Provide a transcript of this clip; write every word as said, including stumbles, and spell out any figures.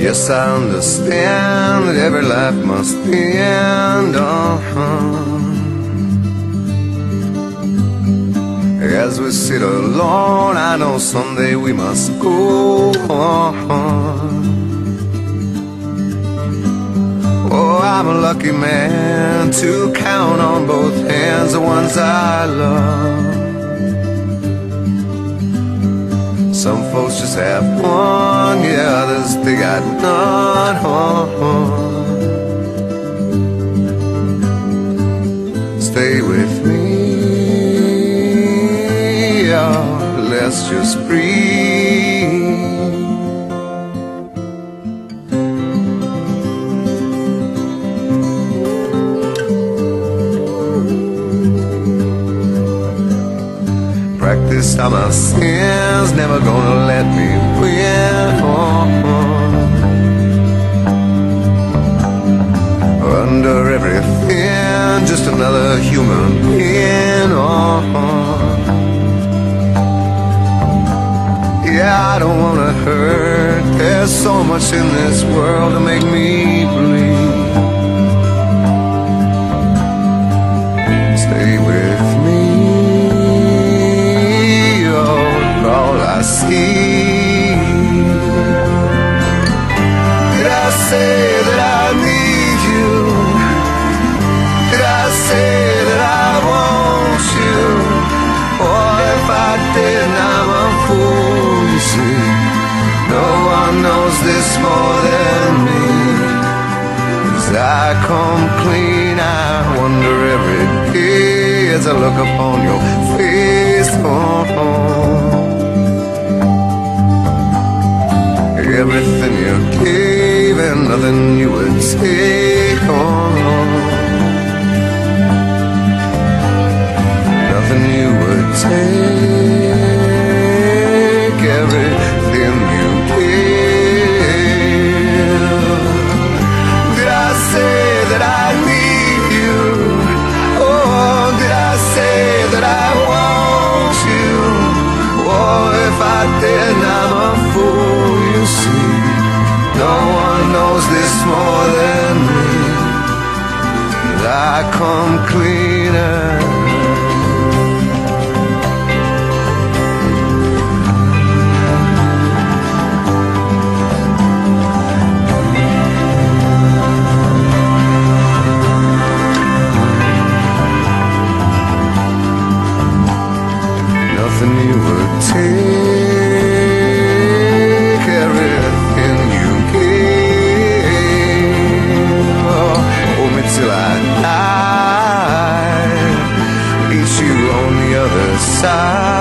Yes, I understand that every life must end. Uh-huh. As we sit alone, I know someday we must go on. Oh, I'm a lucky man to count on both hands the ones I love. Some folks just have one, yeah, others they got none. Stay with me, yeah, let's just breathe. Practice all my sins, never gonna let me win. Under everything, just another human being. Yeah, I don't wanna hurt. There's so much in this world to make me bleed. Stay with me, all I see. Did I say that I need you? Did I say that I want you? Or if I did, I'm a fool, you see. No one knows this more than me. As I come clean, I wonder every day as I look upon your face. Oh, oh. Everything you gave and nothing you would take on. Nothing you would take. Everything you gave. Did I say that I need you? Oh, did I say that I want you? Oh, if I did, I'm a fool, you see. No one knows this more than me. I come cleaner. Nothing you would take, everything you gave. Oh, hold me till I die, meet you on the other side.